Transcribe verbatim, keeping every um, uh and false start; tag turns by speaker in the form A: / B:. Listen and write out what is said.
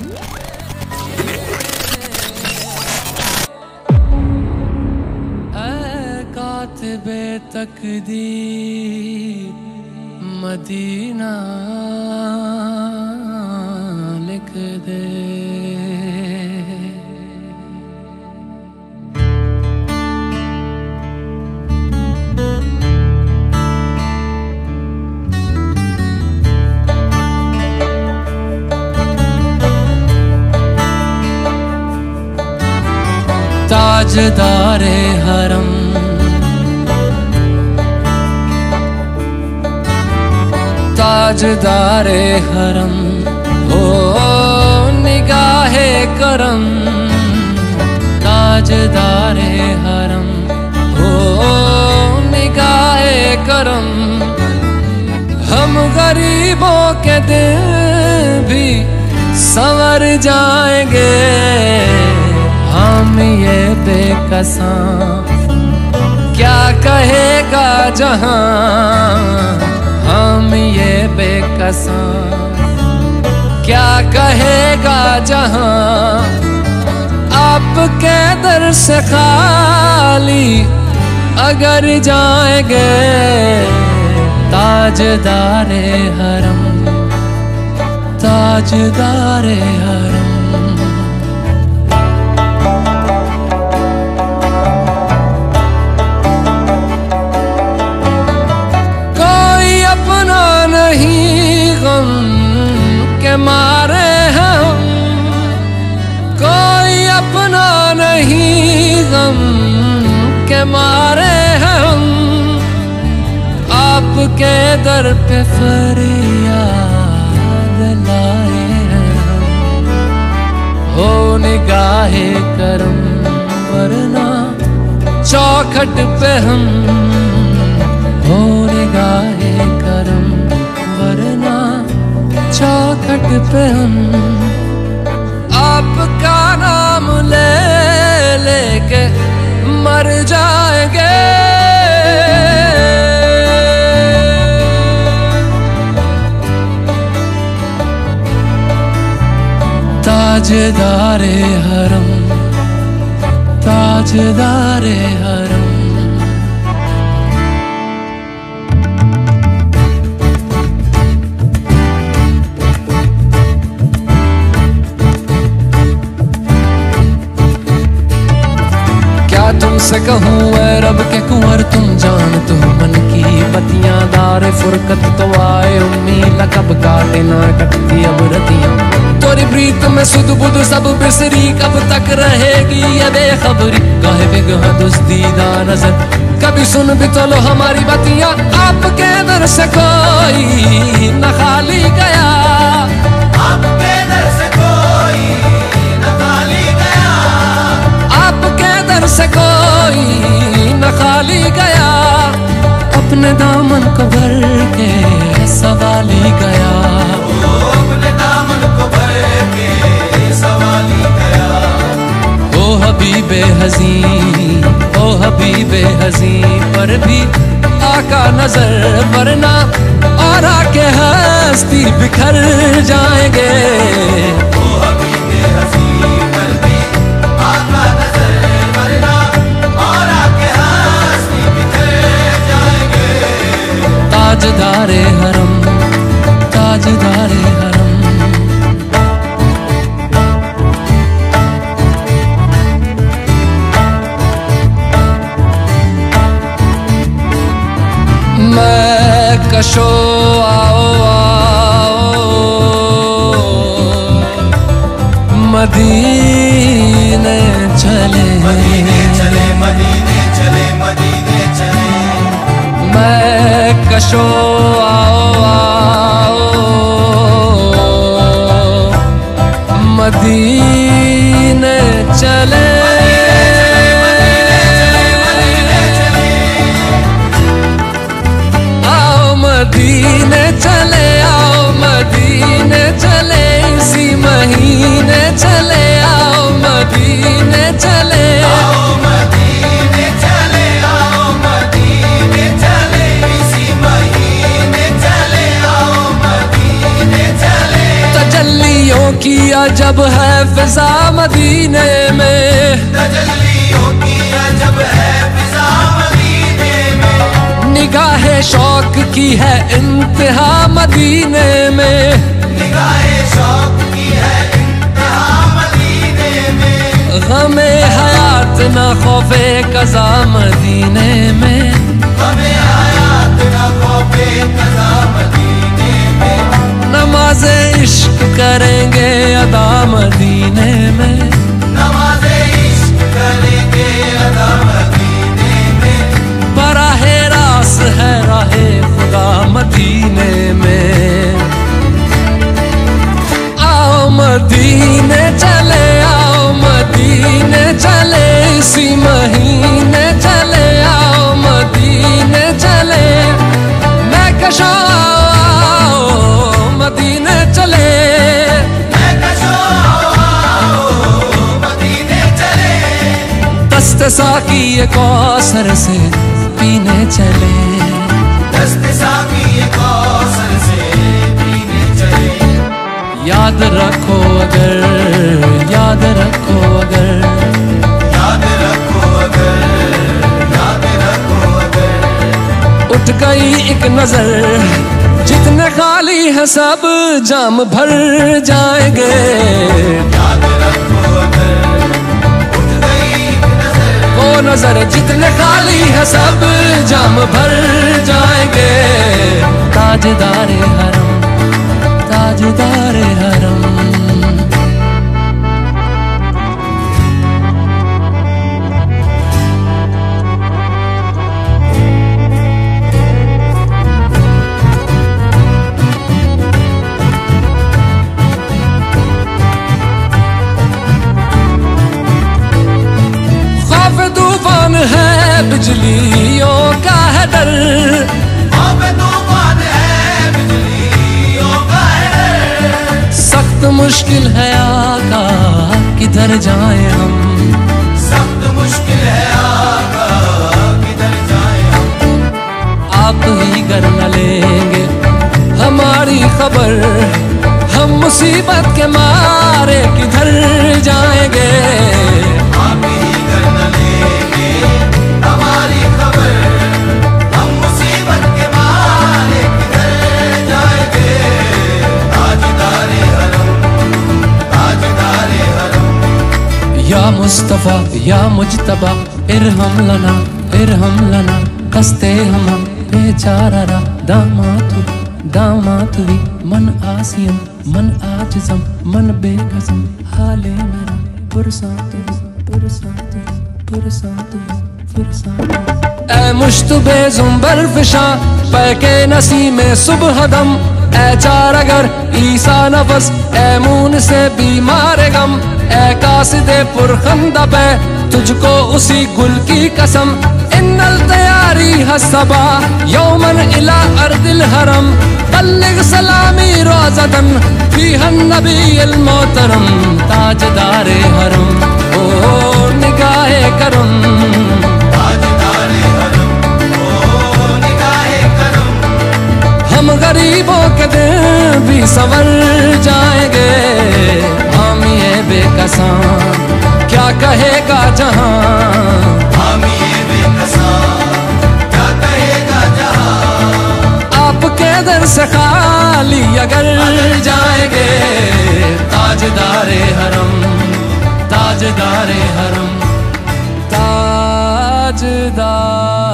A: कातिबे तकदीर मदीना लिख दे। ताजदारे हरम ताजदारे हरम हो निगाहे करम, ताजदारे हरम हो निगाहे करम। हम गरीबों के दिल भी संवर जाएंगे, हम ये बेकसां क्या कहेगा जहां। हम ये बेकसां क्या कहेगा जहां। आपके दर से खाली अगर जाएंगे, ताजदारे हरम ताजदारे हरम। गम के मारे हम कोई अपना नहीं, गम के मारे हम आपके दर पे फरियाद लाए हैं हम। हो निगाहे करम वरना चौखट पे हम, हो निगाहे करम वरना चौखट पे हम। आपका नाम ले लेके मर जाएंगे, ताजदारे हरम ताजदारे हरम। तुमसे कहूँ ऐ रब के कुंवर तुम जान तो मन की बतियां। दारे फुरकत तो आए उम्मीद कब काटे ना कटती अब रतियां। तोरी प्रीत में सुध बुध सब बिसरी, कब तक रहेगी ये बेखबरी। काहे बेगह दुस्तीदा नजर कभी सुन भी तो लो हमारी बतियां। आपके दर से कोई न खाली गया, आपके दर से कोई न खाली गया। आपके दर से कोई न खाली गया, अपने दामन को भर के सवाली गया। अपने दामन को भर के सवाली गया। ओ हबीबे हज़ीं ओ हबीबे हज़ीं पर भी आका नजर वरना और आके हस्ती बिखर जाएंगे। ओ हबीबे हज़ीं पर भी आका नजर वरना और आके हस्ती बिखर जाएंगे। ताजदारे हरम ताजदारे हरम। मैं कशो आओ आओ मदीने चले मदीने चले मदीने चले मदीने चले। मैं कशो आओ आओ मदीने चले। मदीने चले आओ मदीने चले, इसी महीने चले आओ मदीने चले। आओ मदीने चले आओ मदीने चले, इसी महीने चले आओ मदीने चले। तजल्लियों की अजब है फिजा मदीने में,
B: तजल्लियों की अजब है फिजा मदीने में,
A: निगाहे शौक की है इंतहा मदीने में,
B: निगाहे शौक की है इंतहा मदीने में,
A: गमे हयात न खौफे कज़ा मदीने में,
B: गमे हयात न खौफे कज़ा मदीने में,
A: नमाज़े इश्क करेंगे अदा मदीने में,
B: नमाज़े इश्क करेंगे अदा मदीने में,
A: बराहे रास है राहे खुदा मदीने में। आओ मदीने चले, आओ मदीने चले, इसी महीने चले, आओ मदीने चले, मैं कशा आओ मदीने चले,
B: मैं कशा आओ मदीने चले,
A: दस्ते साकी ये कौसर से पीने चले,
B: दस्ते साकी ये कौसर से पीने चले,
A: याद रखो अगर, याद रखो अगर,
B: याद रखो अगर, याद रखो अगर,
A: उठ गई एक नजर, जितने खाली है सब जाम भर जाएंगे,
B: याद रखो अगर, उठ गई एक नजर,
A: वो नजर जितने खाली है सब जाम भर जाएंगे, ताजदारे हरम, ताजदारे हरम। तूफान है बिजलियों का है डर,
B: अब तूफान है बिजलियों का है डर,
A: सख्त मुश्किल है आका किधर जाएं हम,
B: सख्त मुश्किल है आका किधर जाएं हम,
A: आप ही कर न लेंगे हमारी खबर, हम मुसीबत के मारे किधर जाएंगे,
B: आप ही कर न लेंगे हमारी खबर, हम मुसीबत के मारे किधर जाएंगे, ताजदारे हरम, ताजदारे हरम,
A: या मुस्तफा या मुजतबा इरहम लना, इरहम लना, कस्ते हम बेचारा दामातु, दामातु भी मन आसियम, मन आजिज़म, मन बेकसम, हाले मेरा पुरसातु, पुरसातु, पुरसातु, पुरसातु। ऐ मुश्तबे ज़ुंबर फिशा पैके नसीमे सुबह दम, ऐ चार अगर ईसा नफस, ऐ मून से बीमार गम, ऐ कासिदे पुरखंदा पे तुझको उसी गुल की कसम, इन्नल तैयारी हसबा यौमन इला अर्दिल हरम, बल्लिग सलामी रोज़तन फीहन नबील मोहतरम, ताजदारे हरम ओ निगाहे करम,
B: ताजदारे हरम ओ निगाहे करम,
A: हम गरीबों के दिन भी संवर जाएंगे, हामिए बेकसां क्या कहेगा जहां,
B: हामिए बेकसां क्या कहेगा जहां,
A: आपके दर से खाली अगर जाएंगे, ताजदारे हरम, ताजदारे हरम, ताजदार